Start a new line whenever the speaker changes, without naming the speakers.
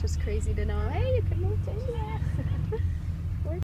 just crazy to know, hey, you can move to India.